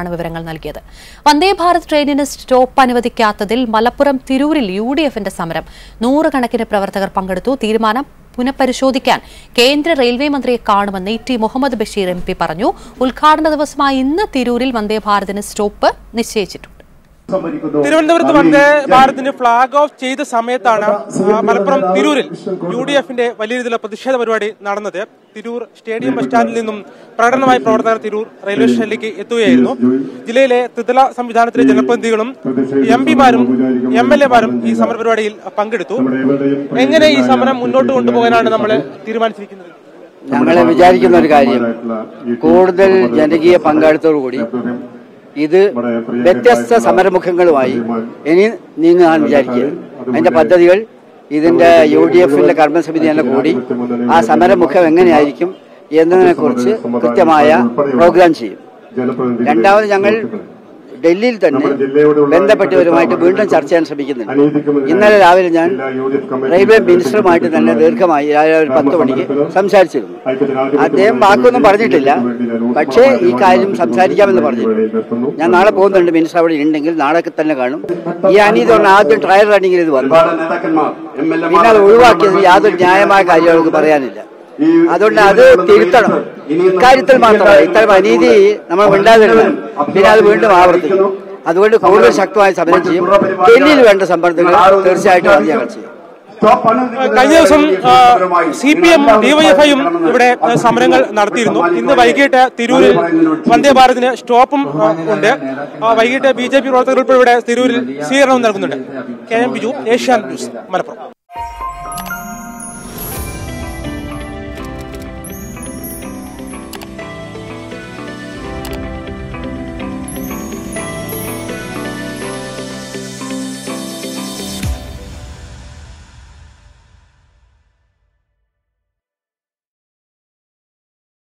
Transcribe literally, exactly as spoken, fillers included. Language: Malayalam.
എന്നിവരാണ് വിവരങ്ങൾ നൽകിയത്. വന്ദേ ഭാരത് ട്രെയിനിന് സ്റ്റോപ്പ് അനുവദിക്കാത്തതിൽ മലപ്പുറം തിരൂരിൽ യു ഡി എഫിന്റെ സമരം. നൂറുകണക്കിന് പ്രവർത്തകർ പങ്കെടുത്തു. തീരുമാനം പുനഃപരിശോധിക്കാൻ കേന്ദ്ര റെയിൽവേ മന്ത്രിയെ കാണുമെന്ന് E T Muhammad Basheer M P പറഞ്ഞു. ഉദ്ഘാടന ദിവസമായ ഇന്ന് തിരൂരിൽ വന്ദേ ഭാരതിന് സ്റ്റോപ്പ് നിശ്ചയിച്ചിട്ടുണ്ട്. തിരുവനന്തപുരത്ത് വന്ദേ ഭാരതിന് ഫ്ളാഗ് ഓഫ് ചെയ്ത സമയത്താണ് മലപ്പുറം തിരൂരിൽ യു ഡി എഫിന്റെ വലിയ രീതിയിലുള്ള പ്രതിഷേധ പരിപാടി നടന്നത്. തിരൂർ സ്റ്റേഡിയം ബസ് സ്റ്റാൻഡിൽ നിന്നും പ്രകടനമായി പ്രവർത്തകർ തിരൂർ റെയിൽവേ സ്റ്റേഷനിലേക്ക് എത്തുകയായിരുന്നു. ജില്ലയിലെ ത്രിതല സംവിധാനത്തിലെ ജനപ്രതിനിധികളും എം പിമാരും എം എൽ എമാരും ഈ സമരപരിപാടിയിൽ പങ്കെടുത്തു. എങ്ങനെ ഈ സമരം മുന്നോട്ട് കൊണ്ടുപോകാനാണ് നമ്മൾ തീരുമാനിച്ചിരിക്കുന്നത്? ഞങ്ങൾ വിചാരിക്കുന്ന ഒരു കാര്യം, കൂടുതൽ ജനകീയ പങ്കാളിത്തോടുകൂടി ഇത് വ്യത്യസ്ത സമരമുഖങ്ങളുമായി ഇനി നീങ്ങാൻ വിചാരിക്കുക. അതിന്റെ പദ്ധതികൾ ഇതിന്റെ യു ഡി എഫിന്റെ കർമ്മസമിതി തന്നെ കൂടി ആ സമരമുഖം എങ്ങനെയായിരിക്കും എന്നതിനെ കുറിച്ച് കൃത്യമായ പ്രോഗ്രാം ചെയ്യും. രണ്ടാമത് ഞങ്ങൾ ഡൽഹിയിൽ തന്നെ ബന്ധപ്പെട്ടവരുമായിട്ട് വീണ്ടും ചർച്ച ചെയ്യാൻ ശ്രമിക്കുന്നുണ്ട്. ഇന്നലെ രാവിലെ ഞാൻ റെയിൽവേ മിനിസ്റ്ററുമായിട്ട് തന്നെ ദീർഘമായി രാവിലെ പത്ത് മണിക്ക് സംസാരിച്ചിരുന്നു. അദ്ദേഹം വാക്കൊന്നും പറഞ്ഞിട്ടില്ല, പക്ഷേ ഈ കാര്യം സംസാരിക്കാമെന്ന് പറഞ്ഞിരുന്നു. ഞാൻ നാളെ പോകുന്നുണ്ട്. മിനിസ്റ്റർ അവിടെ ഉണ്ടെങ്കിൽ നാളെ തന്നെ കാണും. ഈ അനീതി പറഞ്ഞ ആദ്യം ട്രയൽ റണ്ണിങ്ങിൽ ഇത് വന്നു, പിന്നെ അത് ഒഴിവാക്കിയത് യാതൊരു ന്യായമായ കാര്യം അവർക്ക് പറയാനില്ല. അതുകൊണ്ട് അത് തിരുത്തണം. ഇക്കാര്യത്തിൽ മാത്രമല്ല, ഇത്തരം അനീതി നമ്മൾ മിണ്ടാതിരുന്നു പിന്നെ അത് വീണ്ടും ആവർത്തിക്കും. അതുകൊണ്ട് കൂടുതൽ ശക്തമായി സമരം ചെയ്യും. ഡൽഹിയിൽ വേണ്ട സമ്മർദ്ദങ്ങൾ തീർച്ചയായിട്ടും അത് ഞങ്ങൾ ചെയ്യും. കഴിഞ്ഞ ദിവസം സി പി എം ഡിവൈഎഫ്ഐയും ഇവിടെ സമരങ്ങൾ നടത്തിയിരുന്നു. ഇന്ന് വൈകിട്ട് തിരൂരിൽ വന്ദേ ഭാരതിന് സ്റ്റോപ്പും ഉണ്ട്. വൈകിട്ട് ബി ജെ പി പ്രവർത്തകർ ഉൾപ്പെടെ ഇവിടെ തിരൂരിൽ സ്വീകരണവും നൽകുന്നുണ്ട്. K M Biju, Asianet News, Malappuram.